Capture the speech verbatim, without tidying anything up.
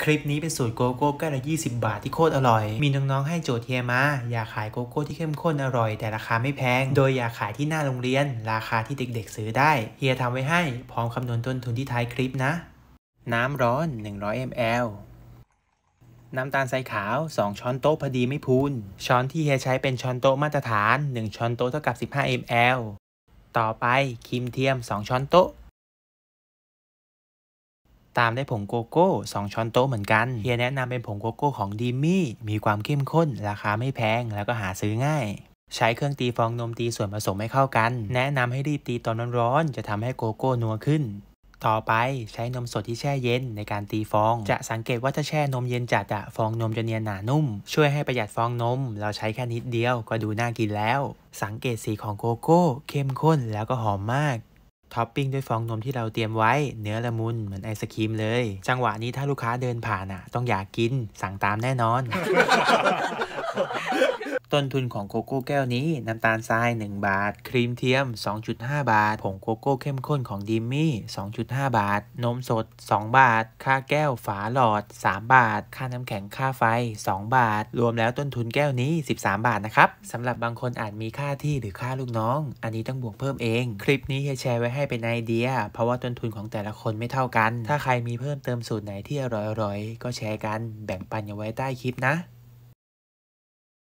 คลิปนี้เป็นสูตรโกโก้แก้วละยี่สิบบาทที่โคตรอร่อยมีน้องๆให้โจทย์เฮียมาอยากขายโกโก้ที่เข้มข้นอร่อยแต่ราคาไม่แพงโดยอยากขายที่หน้าโรงเรียนราคาที่เด็กๆซื้อได้เฮียทำไว้ให้พร้อมคำนวณต้นทุนที่ท้ายคลิปนะน้ำร้อนหนึ่งร้อยมิลลิลิตรน้ำตาลทรายขาวสองช้อนโต๊ะพอดีไม่พูนช้อนที่เฮียใช้เป็นช้อนโต๊ะมาตรฐานหนึ่งช้อนโต๊ะเท่ากับสิบห้ามิลลิลิตรต่อไปครีมเทียมสองช้อนโต๊ะตามด้วยผงโกโก้สองช้อนโต๊ะเหมือนกันเฮียแนะนำเป็นผงโกโก้ของดีมี่มีความเข้มข้นราคาไม่แพงแล้วก็หาซื้อง่ายใช้เครื่องตีฟองนมตีส่วนผสมให้เข้ากันแนะนำให้รีบตีตอนร้อนๆจะทำให้โกโก้นัวขึ้นต่อไปใช้นมสดที่แช่เย็นในการตีฟองจะสังเกตว่าถ้าแช่นมเย็นจัดอะฟองนมจะเนียนหนานุ่มช่วยให้ประหยัดฟองนมเราใช้แค่นิดเดียวก็ดูน่ากินแล้วสังเกตสีของโกโก้เข้มข้นแล้วก็หอมมากท็อปปิ้งด้วยฟองนมที่เราเตรียมไว้เนื้อละมุนเหมือนไอศครีมเลยจังหวะนี้ถ้าลูกค้าเดินผ่านอ่ะต้องอยากกินสั่งตามแน่นอน ต้นทุนของโกโก้แก้วนี้น้ำตาลทรายหนึ่งบาทครีมเทียม สองจุดห้า บาทผงโกโก้เข้มข้นของดิมมี่ สองจุดห้า บาทนมสดสองบาทค่าแก้วฝาหลอดสามบาทค่าน้ำแข็งค่าไฟสองบาทรวมแล้วต้นทุนแก้วนี้สิบสามบาทนะครับสำหรับบางคนอาจมีค่าที่หรือค่าลูกน้องอันนี้ต้องบวกเพิ่มเองคลิปนี้เฮียแชร์ไว้ให้เป็นไอเดียเพราะว่าต้นทุนของแต่ละคนไม่เท่ากันถ้าใครมีเพิ่มเติมสูตรไหนที่อร่อยๆก็แชร์กันแบ่งปันเอาไว้ใต้คลิปนะ